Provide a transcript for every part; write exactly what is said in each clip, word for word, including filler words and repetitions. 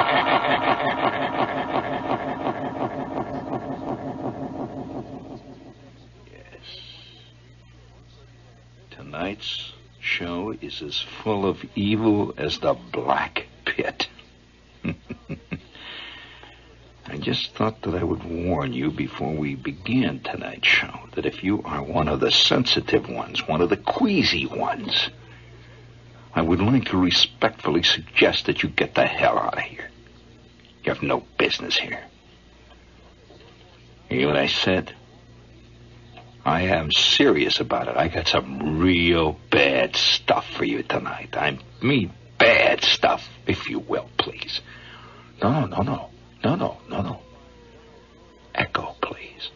Tonight's show is as full of evil as the Black Pit. I just thought that I would warn you before we began tonight's show that if you are one of the sensitive ones, one of the queasy ones, I would like to respectfully suggest that you get the hell out of here. You have no business here. You hear what I said? I am serious about it. I got some real bad stuff for you tonight. I mean bad stuff, if you will, please. No, no, no, no. No, no, no, no. Echo, please.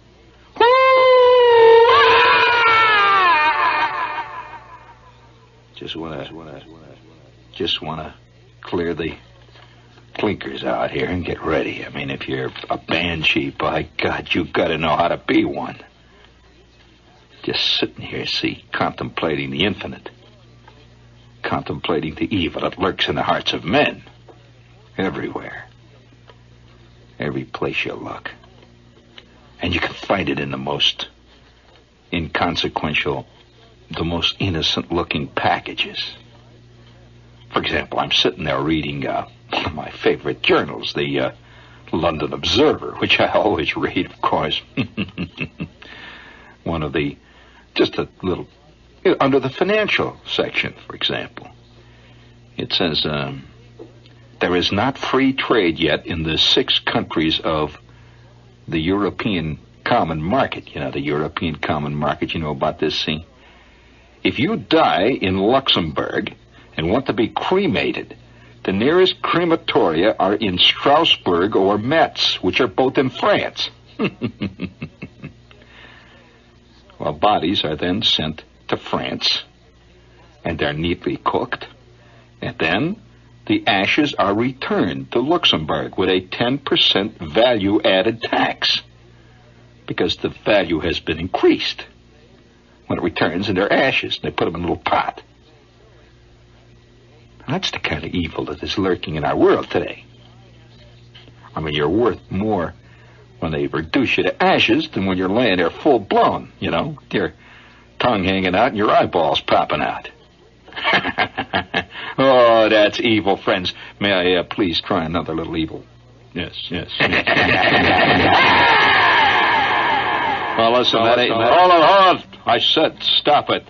Just wanna, wanna, just wanna clear the clinkers out here and get ready. I mean, if you're a banshee, by God, you gotta know how to be one. Just sitting here, see, contemplating the infinite, contemplating the evil that lurks in the hearts of men, everywhere, every place you look. And you can find it in the most inconsequential, the most innocent-looking packages. For example, I'm sitting there reading uh, one of my favorite journals, the uh, London Observer, which I always read, of course. One of the, just a little, under the financial section, for example. It says, um, there is not free trade yet in the six countries of the European Common Market. You know, the European Common Market, you know about this, see? If you die in Luxembourg and want to be cremated, the nearest crematoria are in Strasbourg or Metz, which are both in France. Well, bodies are then sent to France, and they're neatly cooked, and then the ashes are returned to Luxembourg with a ten percent value-added tax, because the value has been increased when it returns in their ashes. They put them in a little pot. That's the kind of evil that is lurking in our world today. I mean, you're worth more when they reduce you to ashes than when you're laying there full-blown, you know, your tongue hanging out and your eyeballs popping out. Oh, that's evil, friends. May I uh, please try another little evil? Yes, yes. yes. Well, listen, that ain't... Hold on, hold on. I said stop it.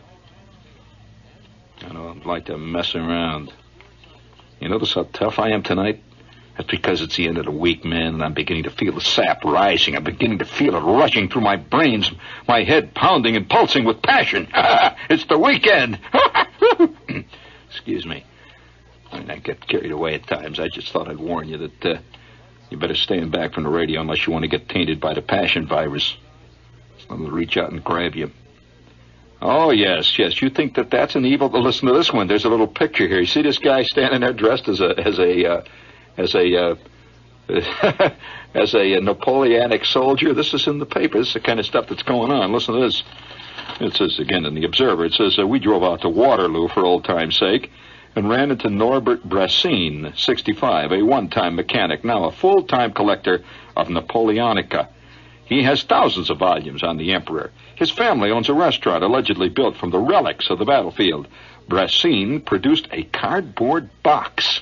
I don't like to mess around. You notice how tough I am tonight? That's because it's the end of the week, man, and I'm beginning to feel the sap rising. I'm beginning to feel it rushing through my brains, my head pounding and pulsing with passion. It's the weekend. Excuse me. I mean, I get carried away at times. I just thought I'd warn you that uh, you better stand back from the radio unless you want to get tainted by the passion virus. Someone will reach out and grab you. Oh, yes, yes. You think that that's an evil? Well, listen to this one. There's a little picture here. You see this guy standing there dressed as a as a uh, as a uh, as a Napoleonic soldier? This is in the paper. This is the kind of stuff that's going on. Listen to this. It says again in the Observer. It says uh, we drove out to Waterloo for old time's sake and ran into Norbert Brassin, sixty-five, a one-time mechanic, now a full-time collector of Napoleonica. He has thousands of volumes on the Emperor. His family owns a restaurant allegedly built from the relics of the battlefield. Brassin produced a cardboard box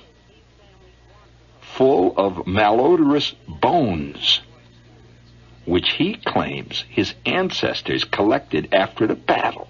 full of malodorous bones, which he claims his ancestors collected after the battle.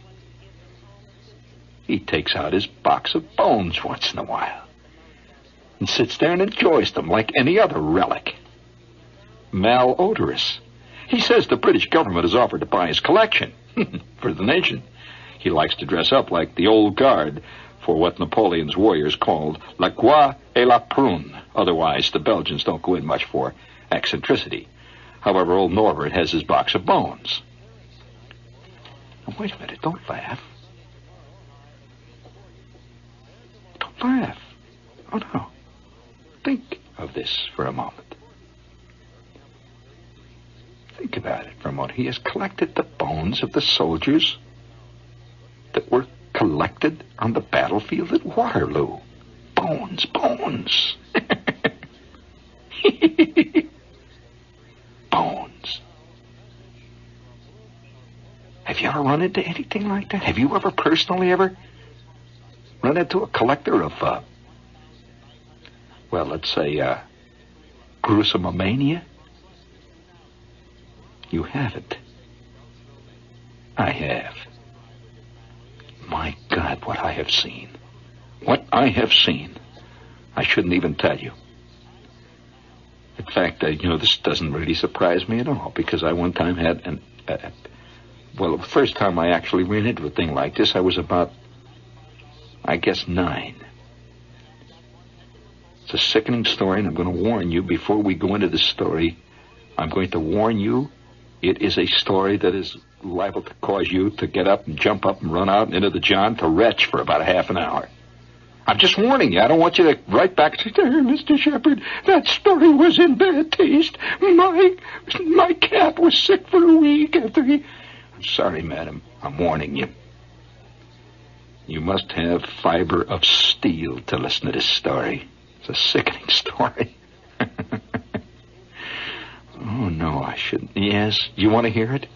He takes out his box of bones once in a while and sits there and enjoys them like any other relic. Malodorous. He says the British government has offered to buy his collection for the nation. He likes to dress up like the old guard for what Napoleon's warriors called la croix et la prune. Otherwise, the Belgians don't go in much for eccentricity. However, old Norbert has his box of bones. Now, wait a minute, don't laugh. Don't laugh. Oh, no. Think of this for a moment. Think about it for a moment. He has collected the bones of the soldiers that were collected on the battlefield at Waterloo. Bones, bones. Bones. Have you ever run into anything like that? Have you ever personally ever run into a collector of, uh, well, let's say, uh, gruesomomania? You haven't. I have. My God, what I have seen. What I have seen. I shouldn't even tell you. In fact, uh, you know, this doesn't really surprise me at all, because I one time had an, uh, well, the first time I actually ran into a thing like this, I was about, I guess, nine. It's a sickening story, and I'm going to warn you, before we go into the story, I'm going to warn you, it is a story that is liable to cause you to get up and jump up and run out into the john to retch for about a half an hour. I'm just warning you. I don't want you to write back and say, there, Mister Shepard, that story was in bad taste. My, my cat was sick for a week after he... I'm sorry, madam. I'm warning you. You must have fiber of steel to listen to this story. It's a sickening story. Oh, no, I shouldn't. Yes, you want to hear it?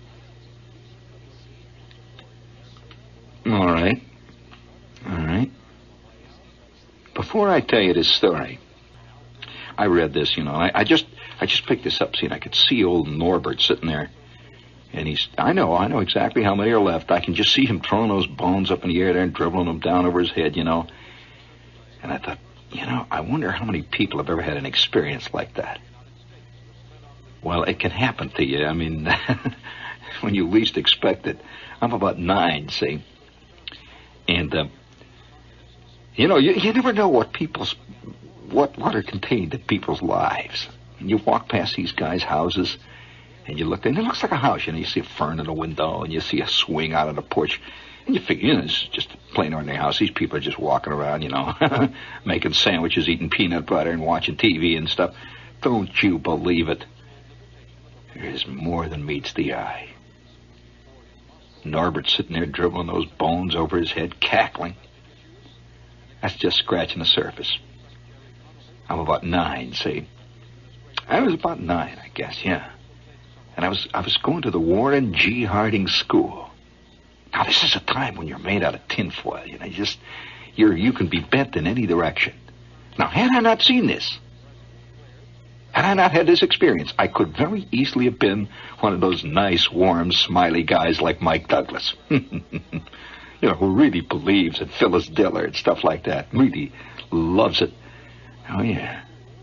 All right. All right. Before I tell you this story, I read this, you know, I, I just I just picked this up, see, and I could see old Norbert sitting there. And he's, I know, I know exactly how many are left. I can just see him throwing those bones up in the air there and dribbling them down over his head, you know. And I thought, you know, I wonder how many people have ever had an experience like that. Well, it can happen to you. I mean, when you least expect it. I'm about nine, see. And, uh, you know, you, you never know what people's, what, what are contained in people's lives. And you walk past these guys' houses, and you look, and it looks like a house. You know, you see a fern in the window, and you see a swing out on the porch. And you figure, you know, it's just a plain ordinary house. These people are just walking around, you know, making sandwiches, eating peanut butter, and watching T V and stuff. Don't you believe it? There is more than meets the eye. Norbert sitting there dribbling those bones over his head, cackling. That's just scratching the surface. I'm about nine, see. I was about nine, I guess, yeah. And I was I was going to the Warren G. Harding School. Now, this is a time when you're made out of tinfoil, you know, you just, you're, you can be bent in any direction. Now, had I not seen this, had I not had this experience, I could very easily have been one of those nice, warm, smiley guys like Mike Douglas. You know, who really believes in Phyllis Diller and stuff like that. Really loves it. Oh, yeah.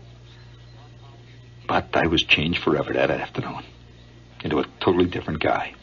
But I was changed forever that afternoon into a totally different guy.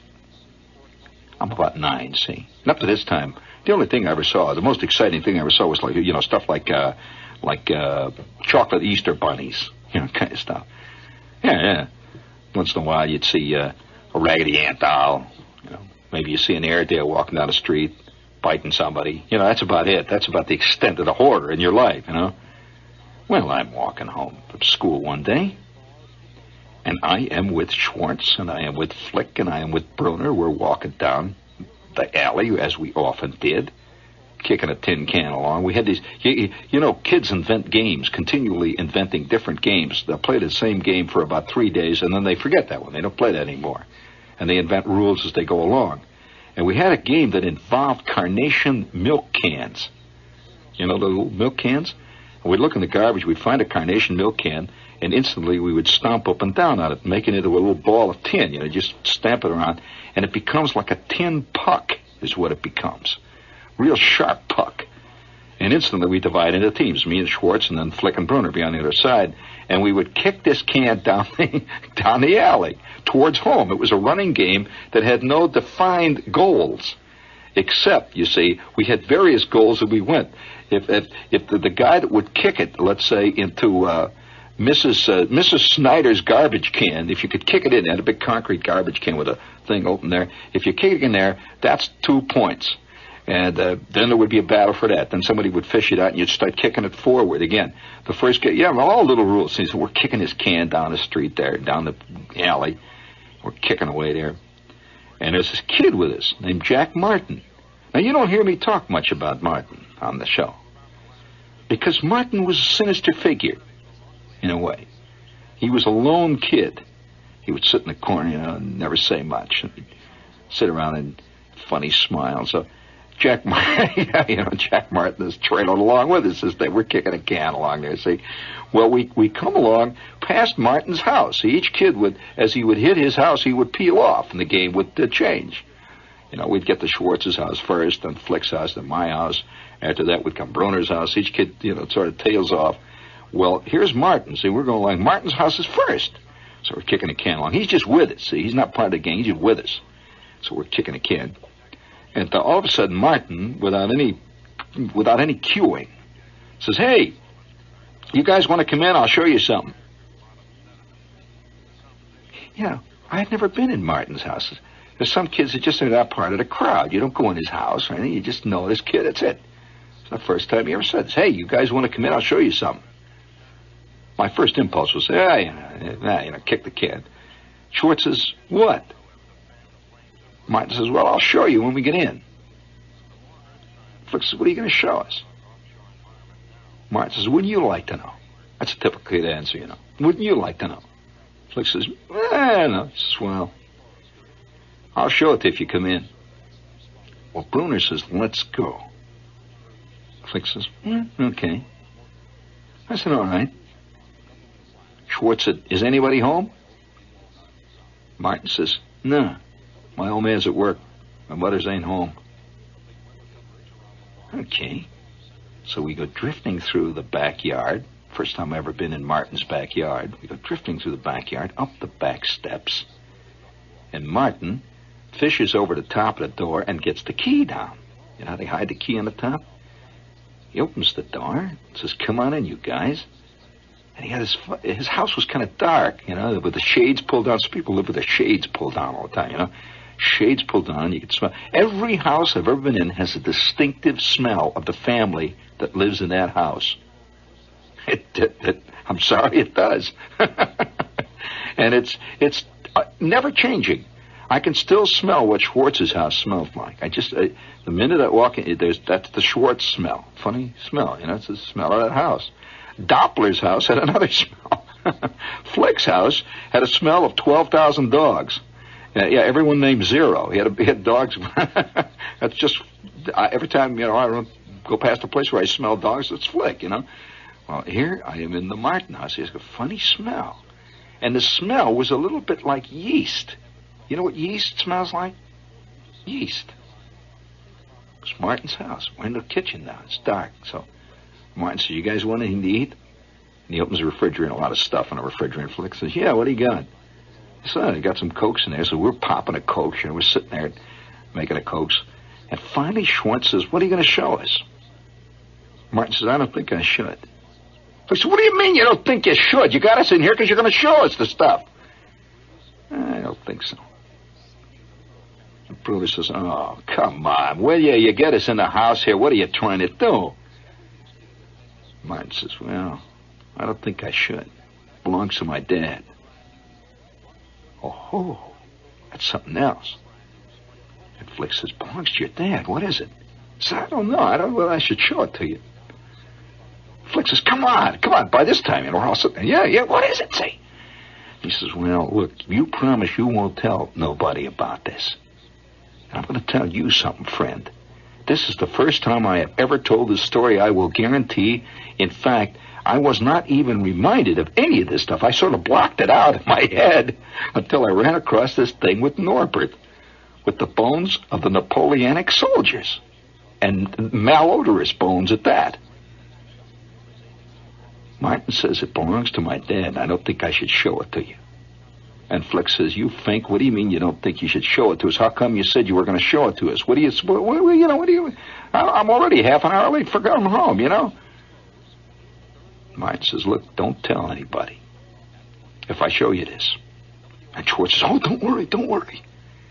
I'm about nine, see. And up to this time, the only thing I ever saw, the most exciting thing I ever saw was like, you know, stuff like, uh, like, uh, chocolate Easter bunnies, you know, kind of stuff. Yeah, yeah. Once in a while you'd see, uh, a Raggedy Ann doll, you know, maybe you see an Airedale walking down the street, biting somebody. You know, that's about it. That's about the extent of the horror in your life, you know. Well, I'm walking home from school one day, and I am with Schwartz, and I am with Flick, and I am with Bruner. We're walking down the alley, as we often did, kicking a tin can along. We had these, you, you know, kids invent games, continually inventing different games. They'll play the same game for about three days, and then they forget that one. They don't play that anymore. And they invent rules as they go along. And we had a game that involved carnation milk cans. You know, the little milk cans? And we'd look in the garbage, we'd find a carnation milk can, and instantly we would stomp up and down on it, making it into a little ball of tin, you know, just stamp it around, and it becomes like a tin puck is what it becomes. Real sharp puck. And instantly we divide into teams, me and Schwartz, and then Flick and Bruner be on the other side, and we would kick this can down the, down the alley towards home. It was a running game that had no defined goals, except, you see, we had various goals that we went. If if, if the, the guy that would kick it, let's say, into uh, Missus Uh, Missus Snyder's garbage can, if you could kick it in there, a big concrete garbage can with a thing open there, if you kick it in there, that's two points. And uh, then there would be a battle for that. Then somebody would fish it out, and you'd start kicking it forward again. The first guy, yeah, all little rules. So we're kicking this can down the street there, down the alley. We're kicking away there. And there's this kid with us named Jack Martin. Now, you don't hear me talk much about Martin on the show, because Martin was a sinister figure. in a way. He was a lone kid. He would sit in the corner, you know, and never say much. And he'd sit around and funny smile. So Jack, yeah, you know, Jack Martin is trailing along with us as they were kicking a can along there. See, well, we we come along past Martin's house. Each kid would, as he would hit his house, he would peel off, and the game would uh, change. You know, we'd get to Schwartz's house first, then Flick's house, then my house. After that would come Bruner's house. Each kid, you know, sort of tails off. Well, here's Martin. See, we're going along. Martin's house is first. So we're kicking a can along. He's just with us. See, he's not part of the game. He's just with us. So we're kicking a can. And all of a sudden, Martin, without any without any cueing, says, "Hey, you guys want to come in? I'll show you something." You know, I had never been in Martin's house. There's some kids that just are not part of the crowd. You don't go in his house or anything. You just know this kid. That's it. It's the first time he ever said this. "Hey, you guys want to come in? I'll show you something." My first impulse was, "Ah, you know, you know, kick the can." Schwartz says, "What?" Martin says, "Well, I'll show you when we get in." Flick says, "What are you going to show us?" Martin says, "Wouldn't you like to know?" That's a typical kid answer, you know. "Wouldn't you like to know?" Flick says, "Eh, no." He says, "Well, I'll show it if you come in." Well, Bruner says, "Let's go." Flick says, mm, "Okay." I said, "All right." Schwartz said, "Is anybody home?" Martin says, "No. My old man's at work. My mother's ain't home." Okay. So we go drifting through the backyard. First time I've ever been in Martin's backyard. We go drifting through the backyard, up the back steps. And Martin fishes over the top of the door and gets the key down. You know how they hide the key on the top? He opens the door and says, "Come on in, you guys." And he had his, his house was kind of dark, you know, with the shades pulled down. Some people live with the shades pulled down all the time, you know. Shades pulled down, you can smell. Every house I've ever been in has a distinctive smell of the family that lives in that house. It, it, it, I'm sorry, it does. And it's it's uh, never changing. I can still smell what Schwartz's house smells like. I just, uh, the minute I walk in, there's that's the Schwartz smell. Funny smell, you know, it's the smell of that house. Doppler's house had another smell. Flick's house had a smell of twelve thousand dogs. Uh, yeah, everyone named Zero. He had, a, he had dogs. That's just, I, every time, you know, I go past a place where I smell dogs, it's Flick, you know. Well, here I am in the Martin house. He has a funny smell. And the smell was a little bit like yeast. You know what yeast smells like? Yeast. It's Martin's house. We're in the kitchen now. It's dark. So Martin says, "You guys want anything to eat?" And he opens the refrigerator, a lot of stuff in the refrigerator. Flick says, "Yeah, what do you got?" So I got some Cokes in there. So we're popping a Coke. You know, we're sitting there making a Cokes. And finally Schwartz says, "What are you going to show us?" Martin says, "I don't think I should." I said, "What do you mean you don't think you should? You got us in here because you're going to show us the stuff." "I don't think so." And Bruner says, "Oh, come on, will you? You get us in the house here. What are you trying to do?" Martin says, "Well, I don't think I should. It belongs to my dad." "Oh, that's something else." And Flick says, "Belongs to your dad. What is it?" I said, "I don't know. I don't know whether I should show it to you." Flick says, "Come on, come on." By this time, you know, we're all sitting there. "Yeah, yeah, what is it, say?" He says, "Well, look, you promise you won't tell nobody about this. And I'm going to tell you something, friend. This is the first time I have ever told this story. I will guarantee, in fact, I was not even reminded of any of this stuff. I sort of blocked it out in my head until I ran across this thing with Norbert, with the bones of the Napoleonic soldiers, and malodorous bones at that." Martin says, "It belongs to my dad. I don't think I should show it to you." And Flick says, "You think? What do you mean you don't think you should show it to us? How come you said you were going to show it to us? What do you, what, what, you know, what do you, I'm already half an hour late for going home, you know?" Martin says, "Look, don't tell anybody if I show you this." And Schwartz says, "Oh, don't worry, don't worry."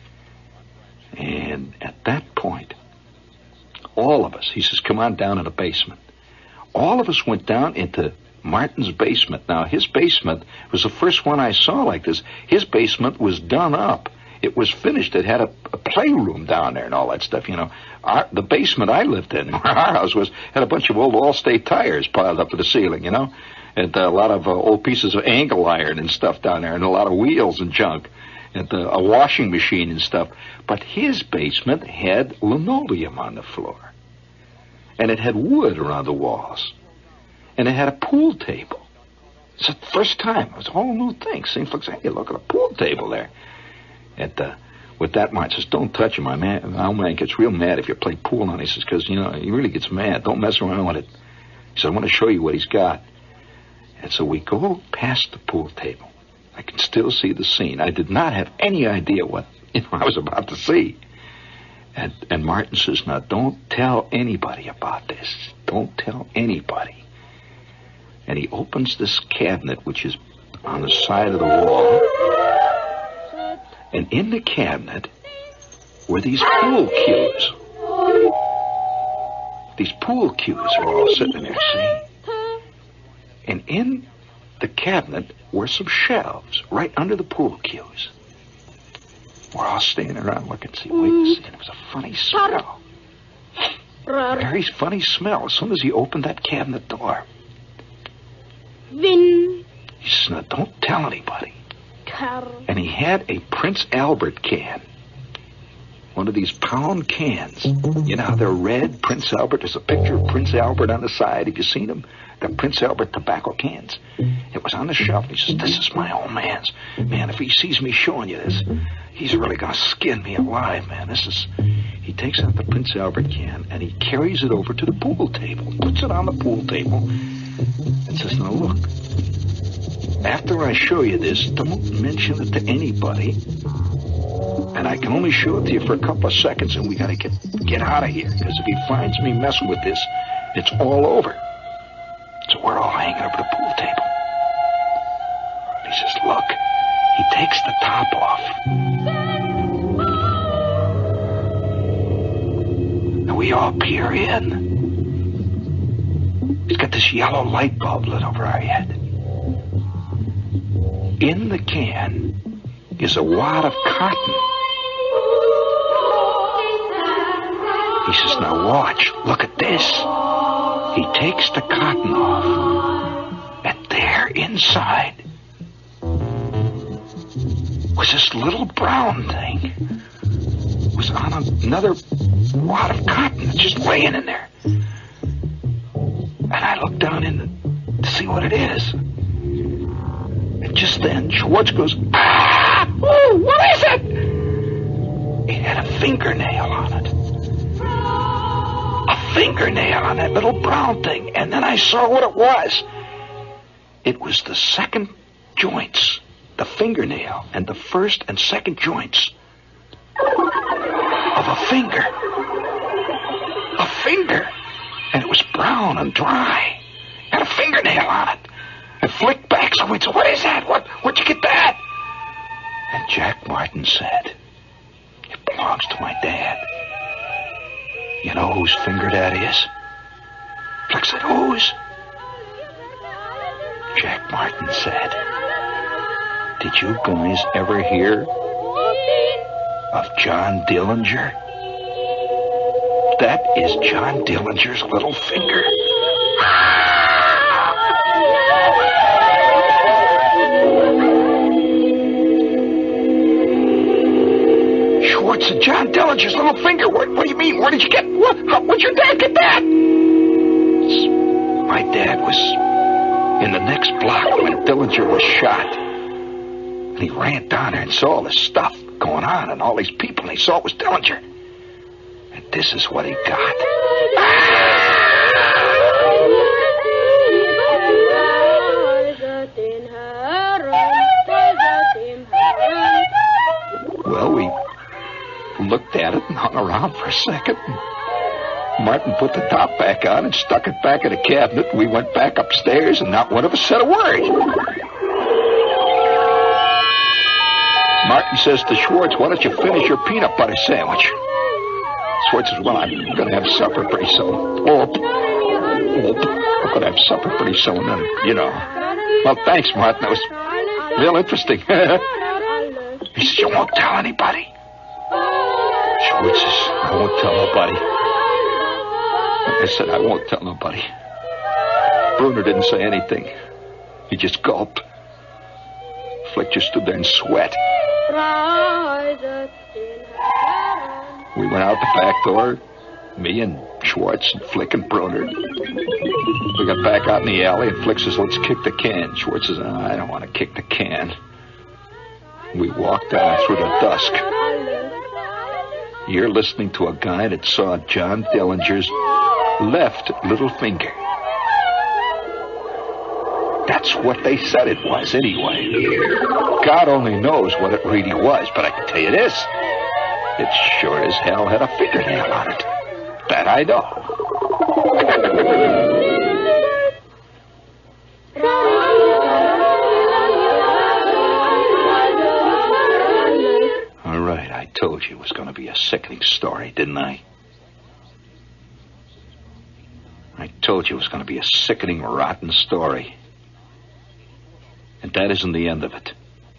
And at that point, all of us, he says, "Come on down to the basement." All of us went down into Martin's basement. Now, his basement was the first one I saw like this. His basement was done up. It was finished. It had a, a playroom down there and all that stuff, you know. Our, the basement I lived in, our house, was had a bunch of old Allstate tires piled up to the ceiling, you know. and uh, a lot of uh, old pieces of angle iron and stuff down there, and a lot of wheels and junk, and uh, a washing machine and stuff. But his basement had linoleum on the floor, and it had wood around the walls, and it had a pool table. It's the first time. It was a whole new thing. Seems like, hey, look at a pool table there. And uh, with that, Martin says, don't touch him. My man, my old man gets real mad if you play pool on him. He says, because, you know, he really gets mad. Don't mess around with it. He said, I want to show you what he's got. And so we go past the pool table. I can still see the scene. I did not have any idea what, you know, I was about to see. And, and Martin says, now, don't tell anybody about this. Don't tell anybody. And he opens this cabinet, which is on the side of the wall. And in the cabinet were these pool cues. These pool cues are all sitting there, see? And in the cabinet were some shelves right under the pool cues. We're all standing around looking, see, wait, see, and it was a funny smell. Very funny smell as soon as he opened that cabinet door. Vin. He says, now, don't tell anybody. Car. And he had a Prince Albert can. One of these pound cans. You know how they're red? Prince Albert. There's a picture of Prince Albert on the side. Have you seen them? The Prince Albert tobacco cans. It was on the shelf. He says, this is my old man's. Man, if he sees me showing you this, he's really going to skin me alive, man. This is... He takes out the Prince Albert can, and he carries it over to the pool table. Puts it on the pool table. And says, now look, after I show you this, don't mention it to anybody. And I can only show it to you for a couple of seconds, and we got to get get out of here. Because if he finds me messing with this, it's all over. So we're all hanging over the pool table. And he says, look, he takes the top off. And we all peer in. He's got this yellow light bulb lit over our head. In the can is a wad of cotton. He says, now watch, look at this. He takes the cotton off, and there inside was this little brown thing. It was on another wad of cotton that's just laying in there. And I look down in the, to see what it is. And just then, Schwartz goes, ah! Ooh, what is it? It had a fingernail on it. A fingernail on that little brown thing. And then I saw what it was. It was the second joints, the fingernail, and the first and second joints of a finger. A finger. And it was brown and dry. Had a fingernail on it. I flicked back, so we said, what is that? What, where'd you get that? And Jack Martin said, it belongs to my dad. You know whose finger that is? Flick said, whose? Jack Martin said, did you guys ever hear of John Dillinger? That is John Dillinger's little finger. Schwartz said, John Dillinger's little finger. What, what do you mean? Where did you get? What? How, where'd your dad get that? My dad was in the next block when Dillinger was shot. And he ran down there and saw all this stuff going on and all these people, and he saw it was Dillinger. And this is what he got. Well, we looked at it and hung around for a second. Martin put the top back on and stuck it back in the cabinet. We went back upstairs, and not one of us said a word. Martin says to Schwartz, why don't you finish your peanut butter sandwich? Schwartz says, well, I'm going to have supper pretty soon. Oh, oh, I'm going to have supper pretty soon, and, you know. Well, thanks, Martin. That was real interesting. He says, you won't tell anybody? Schwartz says, I won't tell nobody. And I said, I won't tell nobody. Bruner didn't say anything. He just gulped. Fletcher stood there in sweat. We went out the back door, me and Schwartz and Flick and Bruner. We got back out in the alley, and Flick says, let's kick the can. Schwartz says, oh, I don't want to kick the can. We walked down through the dusk. You're listening to a guy that saw John Dillinger's left little finger. That's what they said it was, anyway. God only knows what it really was, but I can tell you this. It sure as hell had a fingernail on it. That I know. All right, I told you it was going to be a sickening story, didn't I? I told you it was going to be a sickening, rotten story. And that isn't the end of it.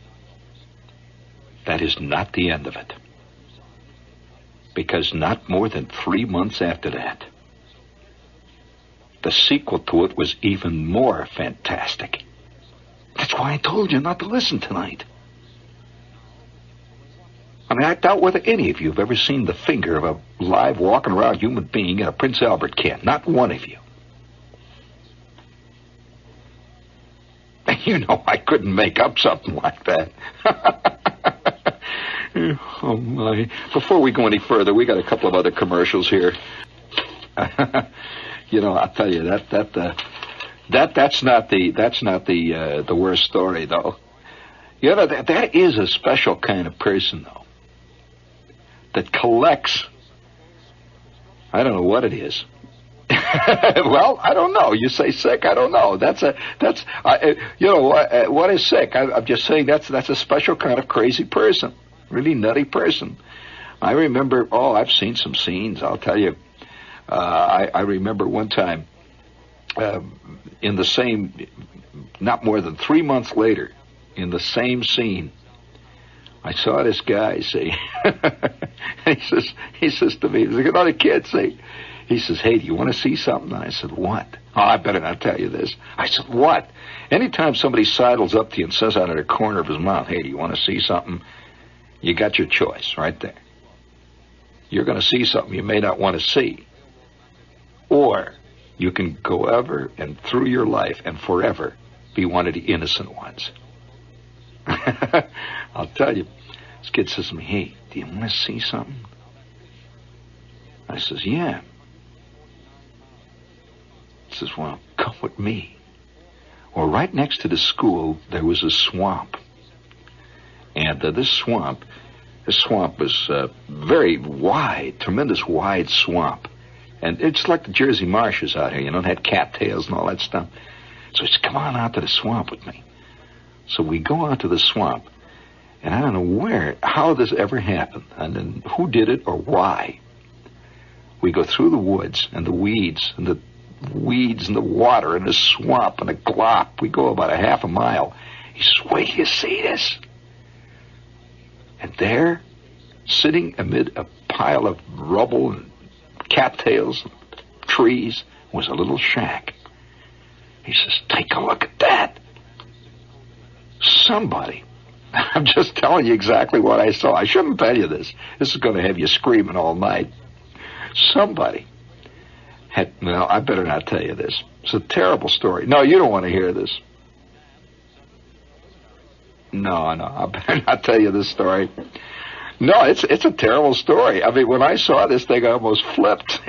That is not the end of it. Because not more than three months after that, the sequel to it was even more fantastic. That's why I told you not to listen tonight. I mean, I doubt whether any of you have ever seen the finger of a live, walking around human being in a Prince Albert can. Not one of you. You know, I couldn't make up something like that. Oh, my. Before we go any further, we got a couple of other commercials here. You know, I'll tell you, that that uh, that that's not the that's not the uh, the worst story, though. You know, that that is a special kind of person, though, that collects. I don't know what it is. Well, I don't know. You say sick. I don't know. That's a that's uh, you know what uh, what is sick? I, I'm just saying that's that's a special kind of crazy person, really nutty person. I remember. Oh, I've seen some scenes. I'll tell you. Uh, I, I remember one time uh, in the same, not more than three months later, in the same scene, I saw this guy. See, he says he says to me, there's another kid. See. He says, hey, do you want to see something? And I said, what? Oh, I better not tell you this. I said, what? Anytime somebody sidles up to you and says out of the corner of his mouth, hey, do you want to see something? You got your choice right there. You're going to see something you may not want to see. Or you can go ever and through your life and forever be one of the innocent ones. I'll tell you. This kid says to me, hey, do you want to see something? I says, yeah. He says, well, come with me. Well, right next to the school, there was a swamp. And uh, this swamp, this swamp was uh, very wide, tremendous wide swamp. And it's like the Jersey marshes out here, you know, it had cattails and all that stuff. So he said, come on out to the swamp with me. So we go out to the swamp. And I don't know where, how this ever happened, and then who did it or why. We go through the woods and the weeds and the weeds and the water and the swamp and the glop. We go about a half a mile. He says, wait till you see this. And there, sitting amid a pile of rubble and cattails and trees, was a little shack. He says, take a look at that. Somebody, I'm just telling you exactly what I saw. I shouldn't tell you this. This is going to have you screaming all night. Somebody had, well, I better not tell you this. It's a terrible story. No, you don't want to hear this. No, no, I better not tell you this story. No, it's it's a terrible story. I mean, when I saw this thing, I almost flipped.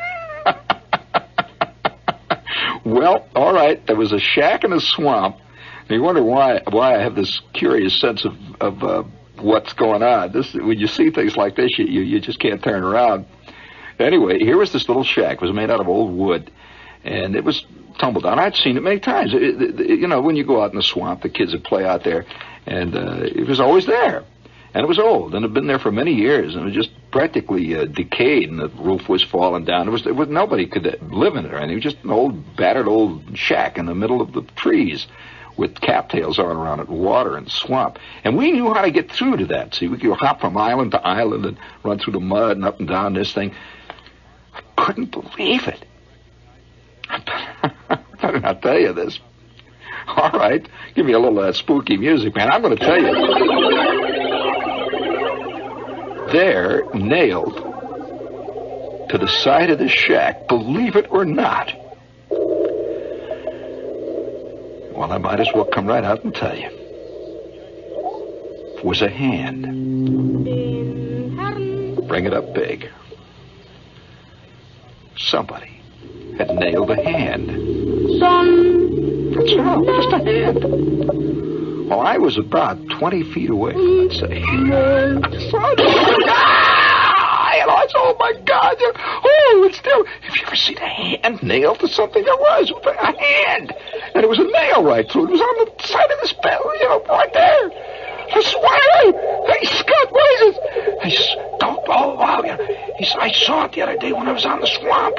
Well, all right, there was a shack in a swamp. And you wonder why why I have this curious sense of, of uh, what's going on. This, when you see things like this, you, you, you just can't turn around. Anyway, here was this little shack. It was made out of old wood, and it was tumbled down. I'd seen it many times. It, it, it, you know, when you go out in the swamp, the kids would play out there, and uh, it was always there. And it was old, and it had been there for many years, and it was just practically uh, decayed, and the roof was falling down. It was, it was nobody could live in it or anything. It was just an old, battered old shack in the middle of the trees with cattails all around it, water and swamp. And we knew how to get through to that. See, we could hop from island to island and run through the mud and up and down this thing. I couldn't believe it. I better not tell you this. All right. Give me a little of that spooky music, man. I'm going to tell you. There, nailed to the side of the shack, believe it or not. Well, I might as well come right out and tell you. Was a hand. Bring it up big. Somebody had nailed a hand. That's all, just a hand. Well, I was about twenty feet away from that thing. Ah! You know, I said, oh, my God. Oh, it's still... Have you ever seen a hand nailed to something? There was a hand. And it was a nail right through it. It was on the side of this bed, you know, right there. I swear! Hey, Scott, what is it? I s- don't, oh, wow. You know, he said, I saw it the other day when I was on the swamp.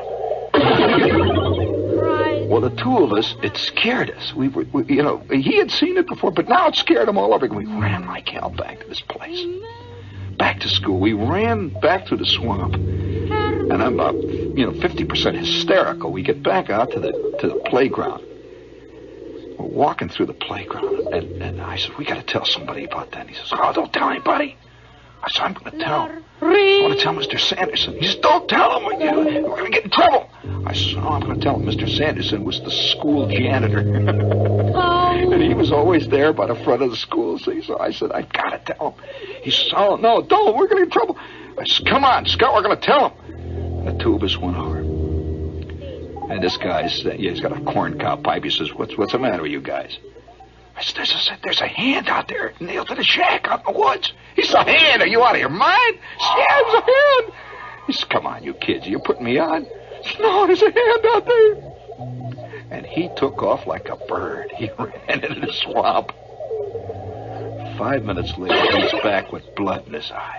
Well, the two of us, it scared us. We were, we, you know, he had seen it before, but now it scared him all over again. We ran like hell back to this place. Back to school. We ran back through the swamp. And I'm about, you know, fifty percent hysterical. We get back out to the to the playground. We're walking through the playground, and, and I said, we got to tell somebody about that. And he says, oh, don't tell anybody. I said, I'm going to tell. I want to tell Mister Sanderson. He says, don't tell him. We're going to get in trouble. I said, oh, I'm going to tell him. Mister Sanderson was the school janitor. And he was always there by the front of the school. So I said, I've got to tell him. He says, oh, no, don't. We're going to get in trouble. I said, come on, Scott, we're going to tell him. And the two of us went over. And this guy's, uh, yeah, he's got a corn cob pipe. He says, what's what's the matter with you guys? I said, there's a, there's a hand out there nailed to the shack out in the woods. He said, a hand? Are you out of your mind? I said, yeah, it was a hand. He said, come on, you kids, are you putting me on? I said, no, there's a hand out there. And he took off like a bird. He ran into the swamp. Five minutes later, he was back with blood in his eye.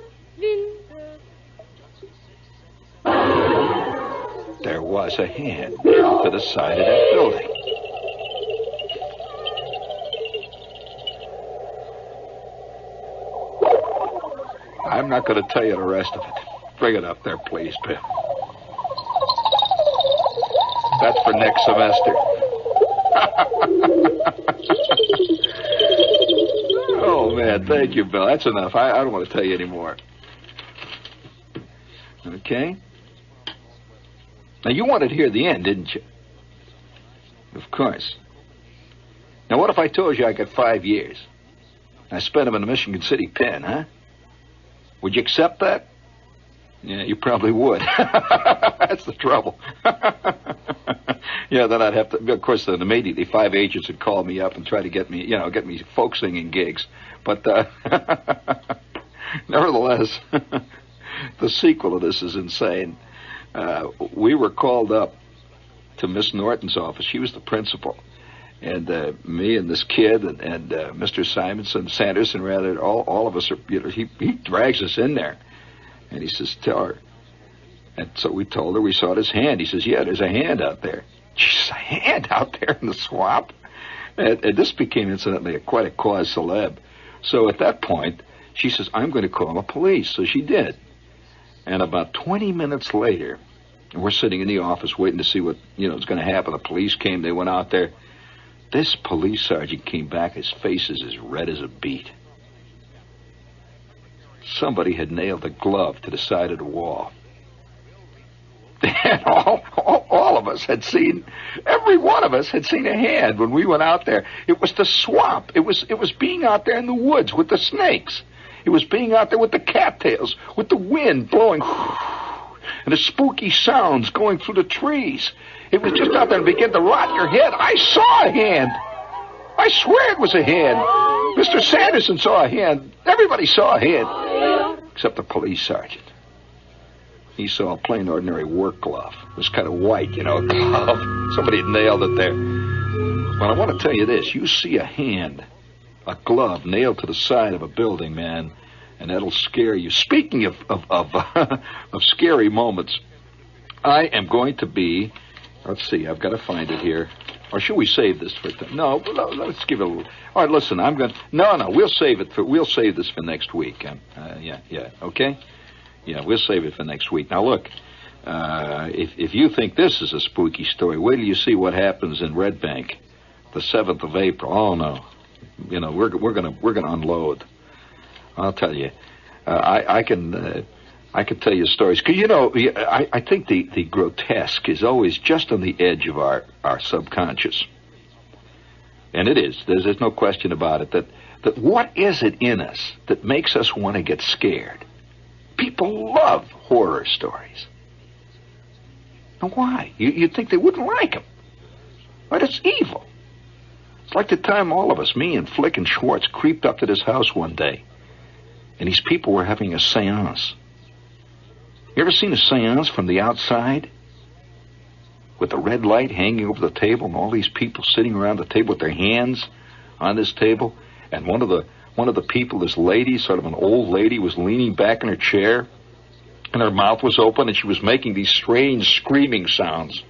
There was a hand nailed to the side of that building. I'm not going to tell you the rest of it. Bring it up there, please, Bill. That's for next semester. Oh, man, thank you, Bill. That's enough. I, I don't want to tell you anymore. Okay? Now, you wanted to hear the end, didn't you? Of course. Now, what if I told you I got five years? I spent them in the Michigan City pen, huh? Would you accept that? Yeah, you probably would. That's the trouble. Yeah, then I'd have to, of course, then immediately five agents would call me up and try to get me, you know, get me folk singing gigs. But, uh, nevertheless, the sequel of this is insane. Uh, we were called up to Miss Norton's office. She was the principal. And uh, me and this kid and, and uh, Mister Simonson, Sanderson, rather, all, all of us are, you know, he, he drags us in there. And he says, tell her. And so we told her we saw his hand. He says, yeah, there's a hand out there. She's a hand out there in the swamp. And, and this became, incidentally, a, quite a cause celeb. So at that point, she says, I'm going to call the police. So she did. And about twenty minutes later, we're sitting in the office waiting to see what, you know, was going to happen. The police came. They went out there. This police sergeant came back. His face is as red as a beet. Somebody had nailed a glove to the side of the wall. And all, all, all of us had seen, every one of us had seen a hand when we went out there. It was the swamp. It was, it was being out there in the woods with the snakes. It was being out there with the cattails, with the wind blowing, and the spooky sounds going through the trees. It was just out there and began to rot your head. I saw a hand. I swear it was a hand. Mister Sanderson saw a hand. Everybody saw a hand, except the police sergeant. He saw a plain, ordinary work glove. It was kind of white, you know, a glove. Somebody had nailed it there. Well, I want to tell you this. You see a hand, a glove nailed to the side of a building, man, and that'll scare you. Speaking of of of, uh, of scary moments, I am going to be, let's see, I've got to find it here. Or should we save this for, th- no, let's give it a little. All right, listen, I'm going to, no, no, we'll save it for, we'll save this for next week. Um, uh, yeah, yeah, okay? Yeah, we'll save it for next week. Now, look, uh, if if you think this is a spooky story, wait till you see what happens in Red Bank the seventh of April. Oh no, you know we're we're gonna we're gonna unload. I'll tell you, uh, I I can uh, I can tell you stories. 'Cause you know I I think the the grotesque is always just on the edge of our our subconscious, and it is. There's there's no question about it. That that what is it in us that makes us want to get scared? People love horror stories. Now why? You you'd think they wouldn't like them, but it's evil. It's like the time all of us, me and Flick and Schwartz, creeped up to this house one day, and these people were having a seance. You ever seen a seance from the outside? With the red light hanging over the table and all these people sitting around the table with their hands on this table, and one of the one of the people, this lady, sort of an old lady, was leaning back in her chair, and her mouth was open, and she was making these strange screaming sounds.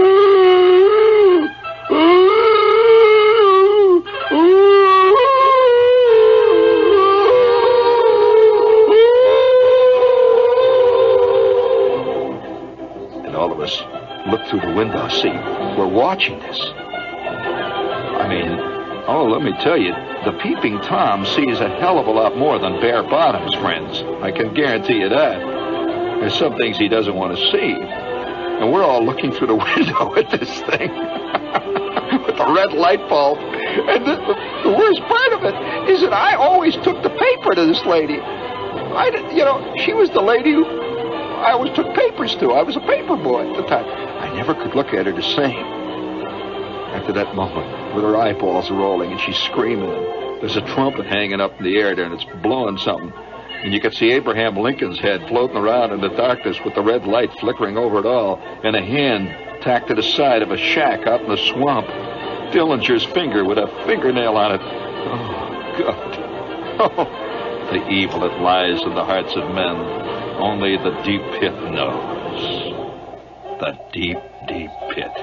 And all of us look through the window, see, we're watching this. I mean, oh, let me tell you, the peeping Tom sees a hell of a lot more than bare bottoms, friends. I can guarantee you that. There's some things he doesn't want to see. And we're all looking through the window at this thing with the red light bulb. And the, the, the worst part of it is that I always took the paper to this lady. I did, you know, she was the lady who I always took papers to. I was a paper boy at the time. I never could look at her the same. After that moment, with her eyeballs rolling and she's screaming, and there's a trumpet hanging up in the air there and it's blowing something. And you could see Abraham Lincoln's head floating around in the darkness with the red light flickering over it all, and a hand tacked to the side of a shack out in the swamp. Dillinger's finger with a fingernail on it. Oh, God. Oh, the evil that lies in the hearts of men, only the deep pit knows. The deep, deep pit.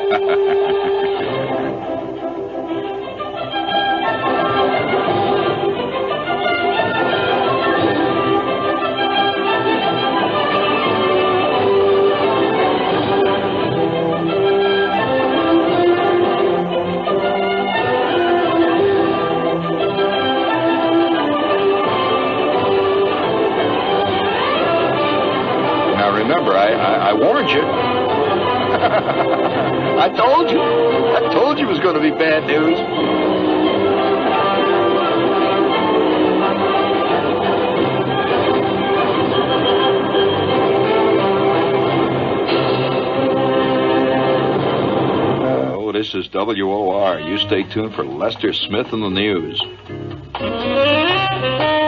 Remember, I, I, I warned you. I told you. I told you it was going to be bad news. Oh, this is W O R. You stay tuned for Lester Smith and the news.